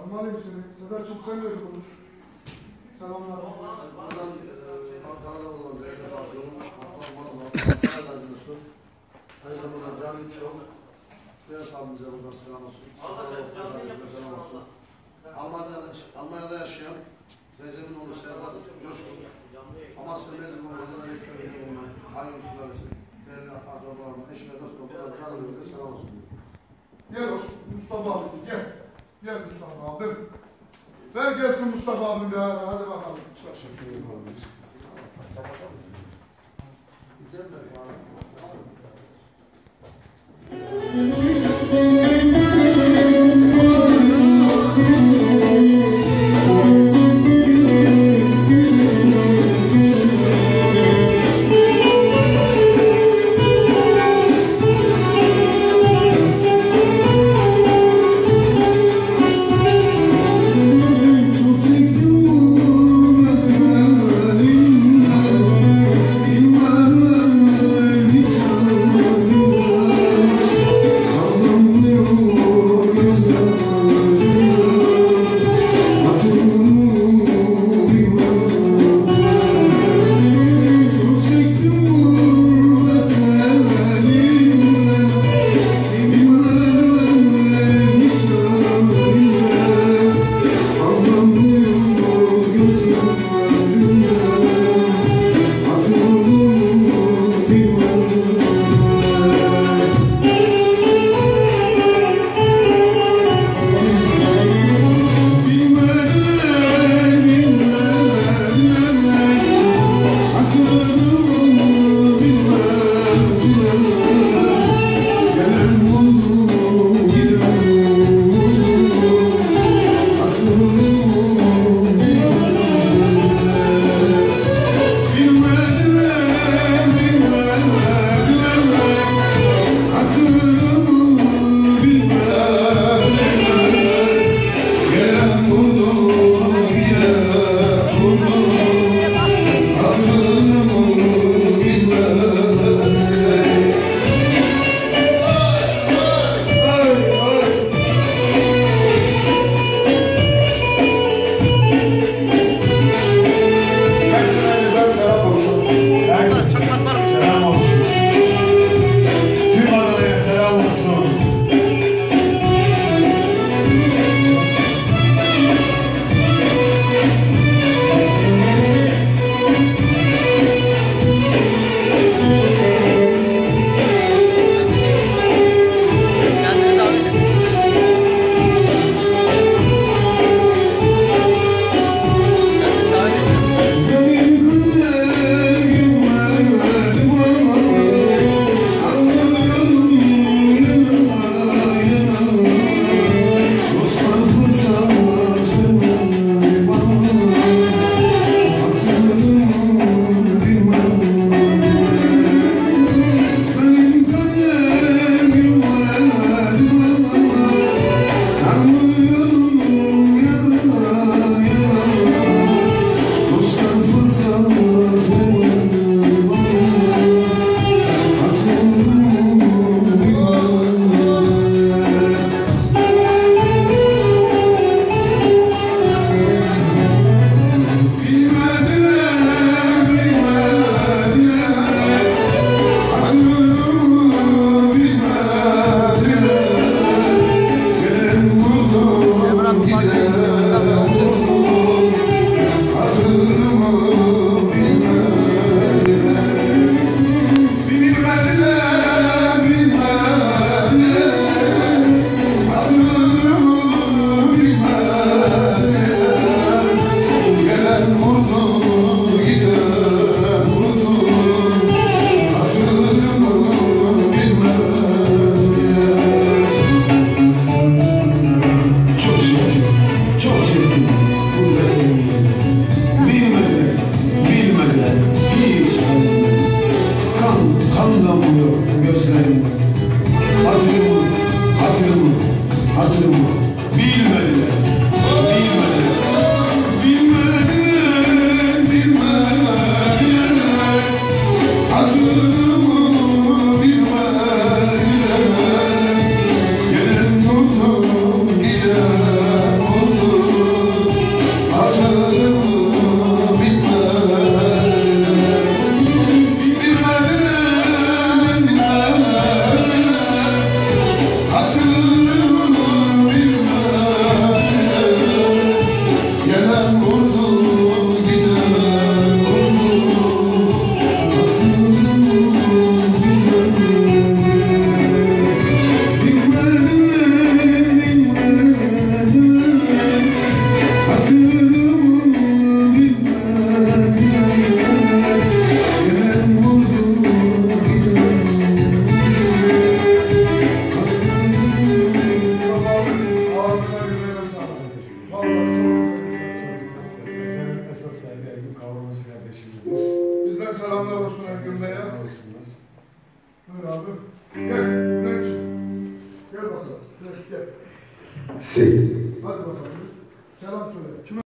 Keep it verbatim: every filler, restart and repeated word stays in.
Tanımalıyım seni. Sedat'cığım sen de konuş. Selamlar. Buradan Ankara'da olan değerli patronum, Ankara'da diyorsun. Aynı zamanda Cani Çok, Beyaz abimize buradan selam olsun. Ankara'da selam olsun. Almanya'da, Almanya'da yaşayan Recep'in oğlu Serdar Coşkun. Amasya Mezunluğu'nda aynı usularısı. Değerli akrabalarıma, eşime, dostuma, buradan Cani'ye selam olsun. Gel olsun Mustafa abicim gel. Gel Mustafa abim. Ver gelsin Mustafa abim ya. Hadi bakalım. Çok şükür ederim abi. Gelen mutlu gider mutlu sekiz. Hadi bakalım. Selam söyle. Kime?